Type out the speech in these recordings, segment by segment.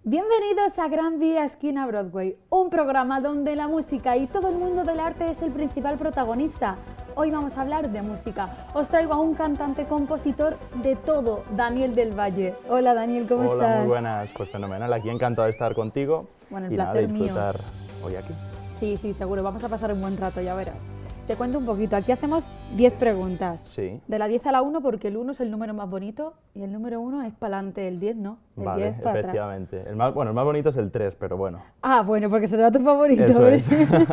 Bienvenidos a Gran Vía Esquina Broadway, un programa donde la música y todo el mundo del arte es el principal protagonista. Hoy vamos a hablar de música. Os traigo a un cantante, compositor de todo, Daniel del Valle. Hola Daniel, ¿cómo estás? Hola, muy buenas, pues fenomenal, aquí encantado de estar contigo. Bueno, el y placer nada, disfrutar mío. hoy aquí. Sí, seguro, vamos a pasar un buen rato, ya verás. Te cuento un poquito, aquí hacemos 10 preguntas. Sí. De la 10 a la 1 porque el 1 es el número más bonito y el número 1 es para adelante, el 10 no, el Vale, 10 para atrás. efectivamente. El más bonito es el 3, pero bueno. Ah, bueno, porque será tu favorito. Eso es.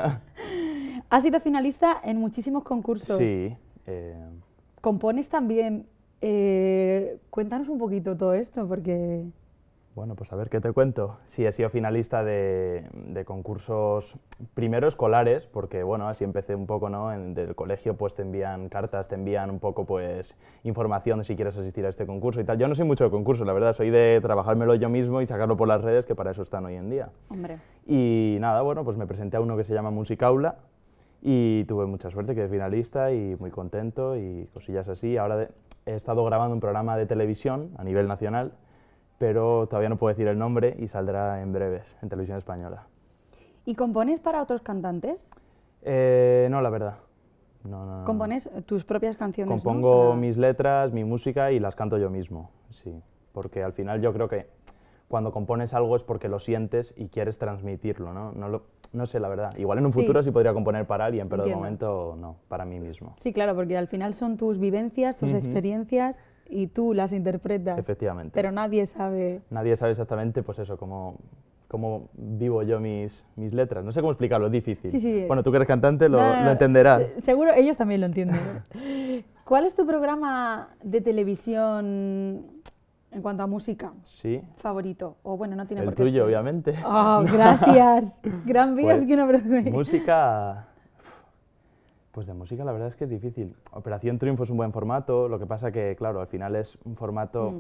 Has sido finalista en muchísimos concursos. Sí. Compones también. Cuéntanos un poquito todo esto, porque... Bueno, pues a ver, ¿qué te cuento? Sí, he sido finalista de concursos, primero escolares, porque bueno, así empecé un poco, ¿no? Del colegio pues te envían cartas, te envían un poco pues información de si quieres asistir a este concurso y tal. Yo no soy mucho de concursos, la verdad, soy de trabajármelo yo mismo y sacarlo por las redes, que para eso están hoy en día. Hombre. Y nada, bueno, pues me presenté a uno que se llama Musicaula y tuve mucha suerte, quedé finalista y muy contento y cosillas así. Ahora he estado grabando un programa de televisión a nivel nacional, pero todavía no puedo decir el nombre y saldrá en breves en Televisión Española. ¿Y compones para otros cantantes? No, la verdad. No. ¿Compones tus propias canciones? Compongo ¿no? mis letras, mi música y las canto yo mismo, sí. Porque al final yo creo que cuando compones algo es porque lo sientes y quieres transmitirlo, ¿no? No sé, la verdad. Igual en un futuro sí podría componer para alguien, pero Entiendo. de momento no, para mí mismo. Sí, claro, porque al final son tus vivencias, tus experiencias y tú las interpretas. Efectivamente. Pero nadie sabe... Nadie sabe exactamente, pues eso, cómo vivo yo mis letras. No sé cómo explicarlo, es difícil. Sí. Bueno, tú que eres cantante lo No. entenderás. Seguro, ellos también lo entienden. ¿Cuál es tu programa de televisión en cuanto a música Sí. favorito? O bueno, no tiene El por qué tuyo, ser. obviamente. Oh, gracias. Gran Vía Pues, Esquina Broadway. música... Pues de música la verdad es que es difícil. Operación Triunfo es un buen formato, lo que pasa que, claro, al final es un formato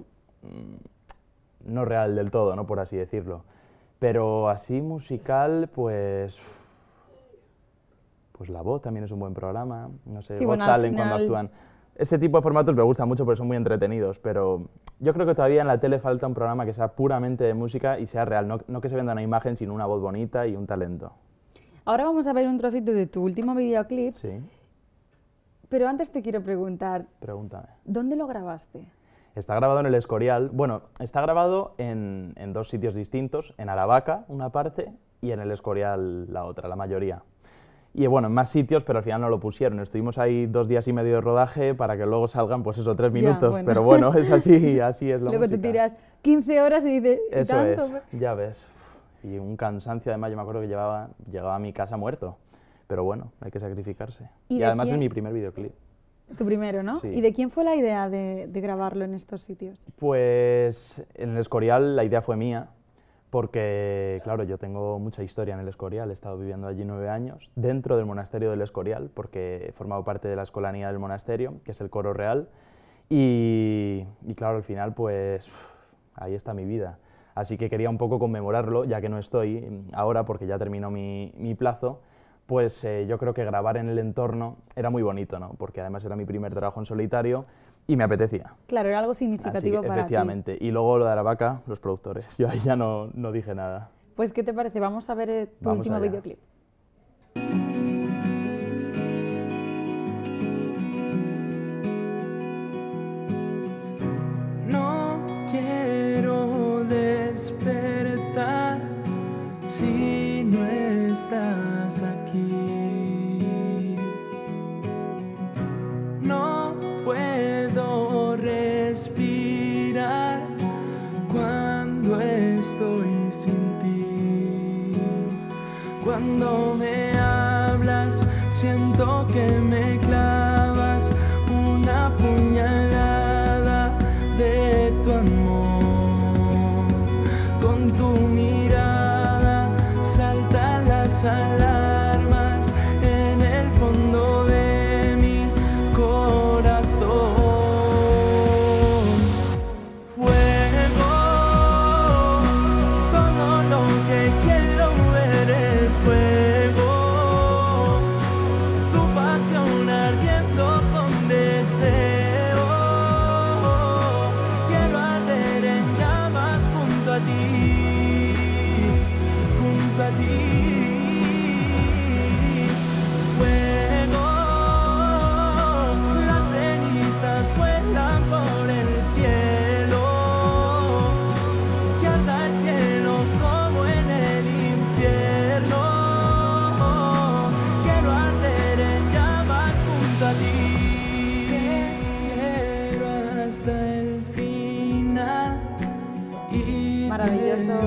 no real del todo, ¿no? Por así decirlo. Pero así musical, pues La Voz también es un buen programa, no sé, Sí, Voz bueno, al Talent cuando final- actúan. Ese tipo de formatos me gustan mucho porque son muy entretenidos, pero yo creo que todavía en la tele falta un programa que sea puramente de música y sea real, no que se venda una imagen, sino una voz bonita y un talento. Ahora vamos a ver un trocito de tu último videoclip, Sí, pero antes te quiero preguntar, pregúntame. ¿dónde lo grabaste? Está grabado en El Escorial. Bueno, está grabado en dos sitios distintos, en Aravaca, una parte, y en El Escorial, la otra, la mayoría. Y bueno, en más sitios, pero al final no lo pusieron. Estuvimos ahí 2 días y medio de rodaje para que luego salgan, pues eso, 3 minutos. bueno. Pero bueno, es así es la Luego música. te tiras 15 horas y dices, ¿y Eso tanto? es, ya ves. Y un cansancio, además, yo me acuerdo que llegaba a mi casa muerto. Pero bueno, hay que sacrificarse. ¿Y Y de además quién? es mi primer videoclip. Tu primero, ¿no? Sí. ¿Y de quién fue la idea de grabarlo en estos sitios? Pues en El Escorial la idea fue mía, porque claro, yo tengo mucha historia en El Escorial, he estado viviendo allí 9 años, dentro del monasterio del Escorial, porque he formado parte de la escolanía del monasterio, que es el coro real, y claro, al final pues ahí está mi vida. Así que quería un poco conmemorarlo, ya que no estoy ahora, porque ya terminó mi plazo, pues yo creo que grabar en el entorno era muy bonito, ¿no? Porque además era mi primer trabajo en solitario y me apetecía. Claro, era algo Así significativo que, para efectivamente. Y luego lo de Aravaca, los productores. Yo ahí ya no dije nada. ti. Pues, ¿qué te parece? Vamos a ver tu Vamos último allá. videoclip. No quiero despertar si no estás aquí. No puedo respirar cuando estoy sin ti. Cuando me hablas, siento que me clavas una puñalada de tu amor. Con tu mirada saltan las alarmas en el fondo de mi corazón. Fuego, todo lo que quiero ver es fuego. Tu pasión ardiente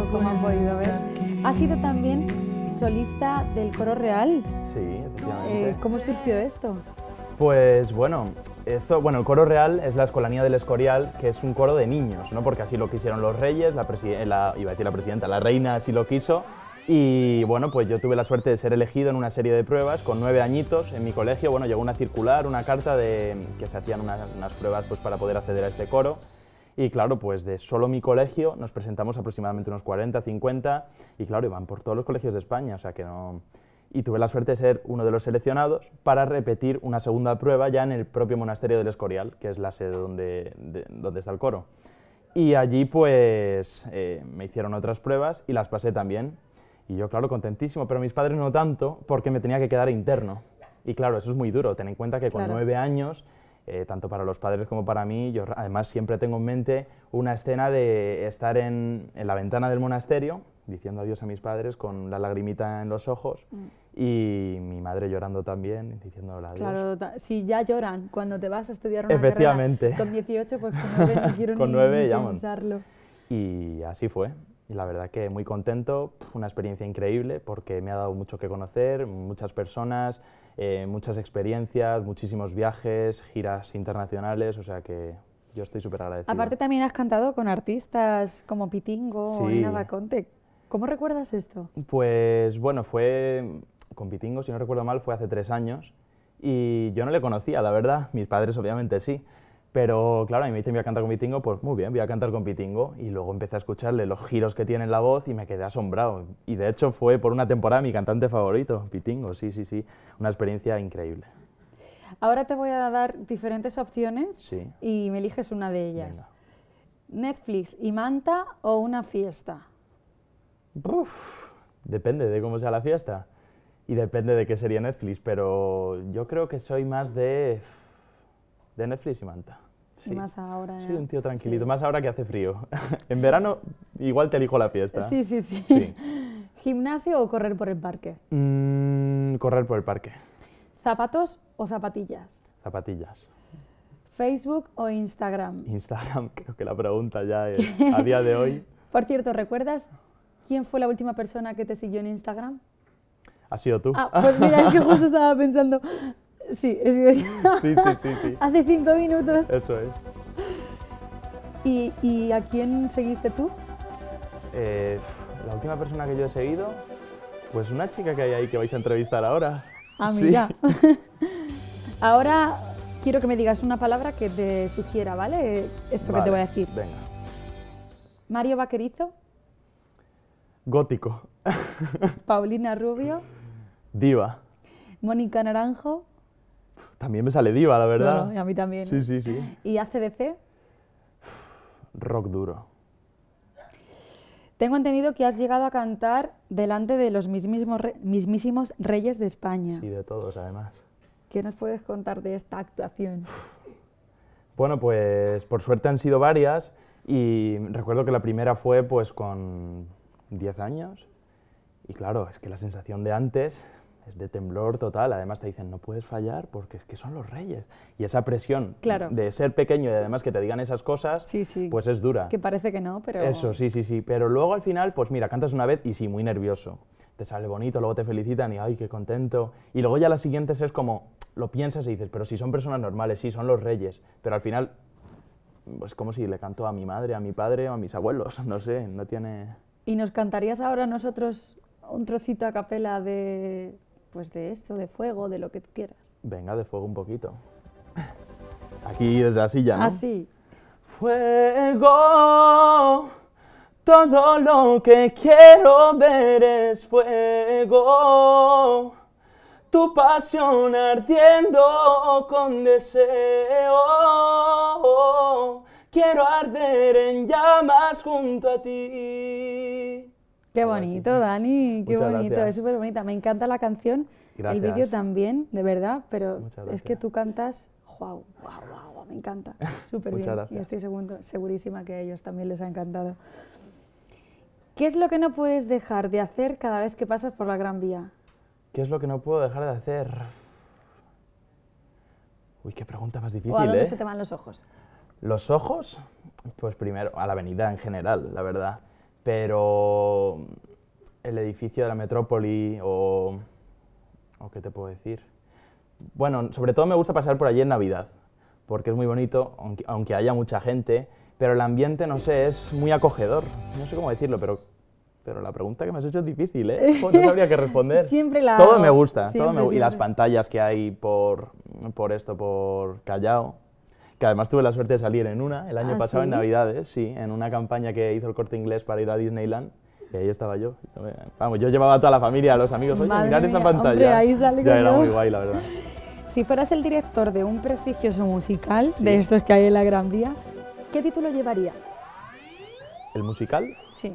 como han podido ver. Ha sido también solista del Coro Real. Sí, efectivamente. ¿Cómo surgió esto? Pues bueno, el Coro Real es la Escolanía del Escorial, que es un coro de niños, ¿no? Porque así lo quisieron los reyes, la reina así lo quiso. Y bueno, pues yo tuve la suerte de ser elegido en una serie de pruebas con 9 añitos en mi colegio. Bueno, llegó una circular, una carta de que se hacían unas pruebas pues, para poder acceder a este coro. Y claro, pues de solo mi colegio nos presentamos aproximadamente unos 40, 50 y claro, iban por todos los colegios de España, o sea que no... Y tuve la suerte de ser uno de los seleccionados para repetir una segunda prueba ya en el propio monasterio del Escorial, que es la sede donde está el coro. Y allí pues me hicieron otras pruebas y las pasé también. Y yo, claro, contentísimo, pero mis padres no tanto, porque me tenía que quedar interno. Y claro, eso es muy duro, ten en cuenta que con 9 años, tanto para los padres como para mí, yo además siempre tengo en mente una escena de estar en la ventana del monasterio, diciendo adiós a mis padres con la lagrimita en los ojos, y mi madre llorando también, diciendo adiós. Claro, si ya lloran cuando te vas a estudiar una Efectivamente. carrera con 18, pues con 9 no quiero con ni 9 ya, pensarlo. Y así fue. Y la verdad que muy contento, una experiencia increíble porque me ha dado mucho que conocer, muchas personas, muchas experiencias, muchísimos viajes, giras internacionales, o sea que yo estoy súper agradecido. Aparte también has cantado con artistas como Pitingo o Nina Daconte. ¿Cómo recuerdas esto? Pues bueno, fue con Pitingo, si no recuerdo mal, fue hace 3 años y yo no le conocía, la verdad, mis padres obviamente sí. Pero claro, a mí me dicen voy a cantar con Pitingo, pues muy bien, voy a cantar con Pitingo. Y luego empecé a escucharle los giros que tiene en la voz y me quedé asombrado. Y de hecho fue por una temporada mi cantante favorito, Pitingo, sí, sí, sí. Una experiencia increíble. Ahora te voy a dar diferentes opciones y me eliges una de ellas. Venga. ¿Netflix y manta o una fiesta? Depende de cómo sea la fiesta y depende de qué sería Netflix, pero yo creo que soy más de Netflix y manta. Sí. Y más ahora. Sí, un tío tranquilito, más ahora que hace frío. En verano igual te elijo la fiesta. Sí, sí, sí. ¿Gimnasio o correr por el parque? Correr por el parque. ¿Zapatos o zapatillas? Zapatillas. ¿Facebook o Instagram? Instagram, creo que la pregunta ya es a día de hoy. Por cierto, ¿recuerdas quién fue la última persona que te siguió en Instagram? ¿Ha sido tú? Ah, pues mira, es que justo estaba pensando... Sí, he sido yo. Sí. Hace 5 minutos. Eso es. ¿Y a quién seguiste tú? La última persona que yo he seguido, pues una chica que hay ahí que vais a entrevistar ahora. Ah, mira. Ahora quiero que me digas una palabra que te sugiera, ¿vale? Esto que te voy a decir. Venga. Mario Vaquerizo. Gótico. Paulina Rubio. Diva. Mónica Naranjo. También me sale diva, la verdad. No, y a mí también. Sí. ¿Y ACDC? Rock duro. Tengo entendido que has llegado a cantar delante de los mismísimos reyes de España. Sí, de todos, además. ¿Qué nos puedes contar de esta actuación? Bueno, pues por suerte han sido varias y recuerdo que la primera fue pues con 10 años y claro, es que la sensación de antes es de temblor total, además te dicen no puedes fallar porque es que son los reyes y esa presión de ser pequeño y además que te digan esas cosas, pues es dura. Que parece que no, pero... Eso, sí, pero luego al final, pues mira, cantas una vez y sí, muy nervioso, te sale bonito, luego te felicitan y ay, qué contento, y luego ya las siguientes es como, lo piensas y dices, pero si son personas normales, sí, son los reyes, pero al final, pues como si le canto a mi madre, a mi padre o a mis abuelos, no sé, no tiene... ¿Y nos cantarías ahora a nosotros un trocito a capela de... pues de esto, de fuego, de lo que tú quieras? Venga, de fuego un poquito. Aquí desde la silla, ¿no? Así. Fuego, todo lo que quiero ver es fuego. Tu pasión ardiendo con deseo. Quiero arder en llamas junto a ti. Qué bonito, Dani, qué Muchas bonito, gracias. es súper bonita. Me encanta la canción, Gracias. el vídeo también, de verdad, pero es que gracias. tú cantas, wow, me encanta, súper bien. Muchas Y gracias. estoy segurísima que a ellos también les ha encantado. ¿Qué es lo que no puedes dejar de hacer cada vez que pasas por la Gran Vía? ¿Qué es lo que no puedo dejar de hacer? Uy, qué pregunta más difícil, ¿O a dónde se te van los ojos? Los ojos, pues primero a la avenida en general, la verdad. pero el edificio de la metrópoli o ¿qué te puedo decir? Bueno, sobre todo me gusta pasar por allí en Navidad, porque es muy bonito, aunque haya mucha gente, pero el ambiente, no sé, es muy acogedor. No sé cómo decirlo, pero la pregunta que me has hecho es difícil, ¿eh? No sabría qué responder. Siempre la todo hago. me gusta, Siempre, y las siempre. pantallas que hay por Callao, que además tuve la suerte de salir en una el año ¿Ah, pasado en sí? Navidades, sí, en una campaña que hizo el Corte Inglés para ir a Disneyland, y ahí estaba yo. Vamos, yo llevaba a toda la familia, a los amigos, oye, Madre mirad esa mía, pantalla. hombre, ahí salgo ya era yo. muy guay, la verdad. Si fueras el director de un prestigioso musical, Sí. de estos que hay en la Gran Vía, ¿qué título llevaría? ¿El musical? Sí.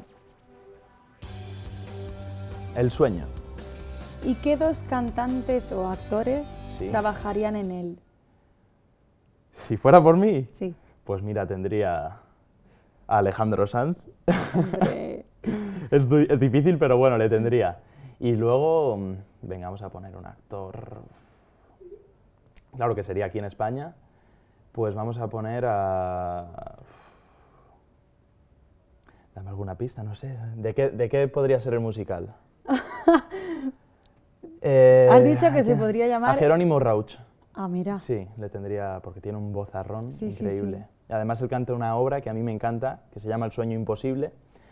El sueño. ¿Y qué dos cantantes o actores Sí. trabajarían en él? Si fuera por mí, Sí. pues mira, tendría a Alejandro Sanz. Hombre. Es difícil, pero bueno, le tendría. Y luego, venga, vamos a poner un actor, claro que sería aquí en España, pues vamos a poner a... Dame alguna pista, no sé. ¿De qué podría ser el musical? Has dicho que se podría llamar... A Jerónimo Rauch. Ah, mira. Sí, le tendría, porque tiene un vozarrón Sí, sí, increíble. sí. Y además él canta una obra que a mí me encanta, que se llama El sueño imposible,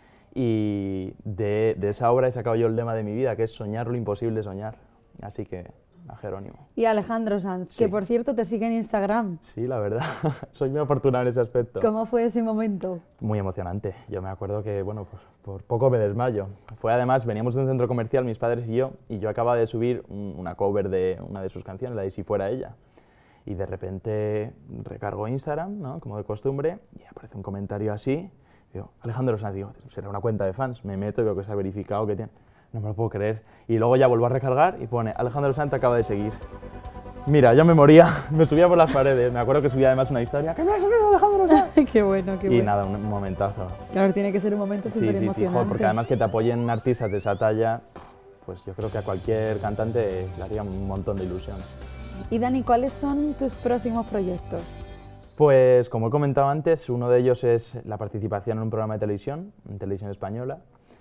y de esa obra he sacado yo el lema de mi vida, que es soñar lo imposible soñar. Así que, a Jerónimo. Y Alejandro Sanz, Sí. que por cierto te sigue en Instagram. Sí, la verdad, soy muy afortunado en ese aspecto. ¿Cómo fue ese momento? Muy emocionante. Yo me acuerdo que, bueno, pues por poco me desmayo. Fue además, veníamos de un centro comercial, mis padres y yo acababa de subir una cover de una de sus canciones, la de Si fuera ella. Y de repente recargo Instagram, ¿no? Como de costumbre, y aparece un comentario así. Digo, Alejandro Sanz, digo, será una cuenta de fans. Me meto y veo que está verificado, que tiene... No me lo puedo creer. Y luego ya vuelvo a recargar y pone, Alejandro Sanz te acaba de seguir. Mira, yo me moría, me subía por las paredes. Me acuerdo que subía además una historia, ¡que me ha subido Alejandro Sanz! Qué bueno, qué Y bueno. nada, un momentazo. Claro, tiene que ser un momento Sí, súper sí, sí, emocionante. joder, porque además que te apoyen artistas de esa talla, pues yo creo que a cualquier cantante le haría un montón de ilusión. Y Dani, ¿cuáles son tus próximos proyectos? Pues como he comentado antes, uno de ellos es la participación en un programa de televisión, en televisión española,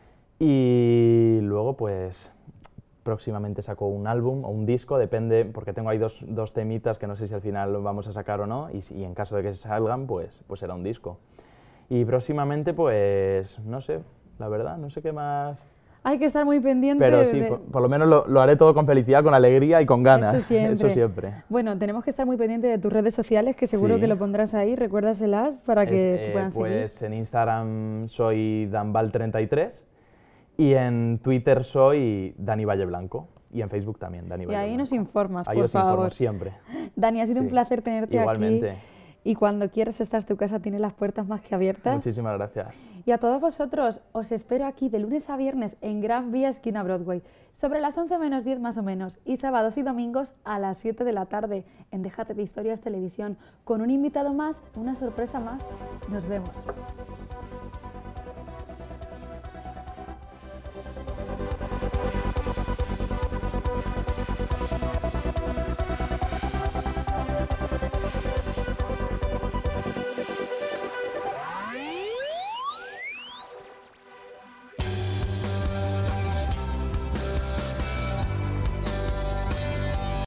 y luego pues próximamente saco un álbum o un disco, depende, porque tengo ahí dos temitas que no sé si al final vamos a sacar o no, y en caso de que salgan, pues será un disco. Y próximamente, pues no sé, la verdad, no sé qué más... Hay que estar muy pendiente Pero sí, por lo menos lo haré todo con felicidad, con alegría y con ganas. Eso siempre. Eso siempre. Bueno, tenemos que estar muy pendientes de tus redes sociales, que seguro Sí. que lo pondrás ahí, recuérdaselas para que te puedan seguir. Pues en Instagram soy danval33 y en Twitter soy Dani Valle Blanco y en Facebook también Dani Y Valle ahí Blanco. nos informas, Ahí por os informo favor. siempre. Dani, ha sido un Sí. placer tenerte Igualmente. aquí. Y cuando quieras, esta es tu casa, tienes las puertas más que abiertas. Muchísimas gracias. Y a todos vosotros, os espero aquí de lunes a viernes en Gran Vía, esquina Broadway, sobre las 11 menos 10 más o menos, y sábados y domingos a las 7 de la tarde en Déjate de Historias Televisión, con un invitado más, una sorpresa más. Nos vemos.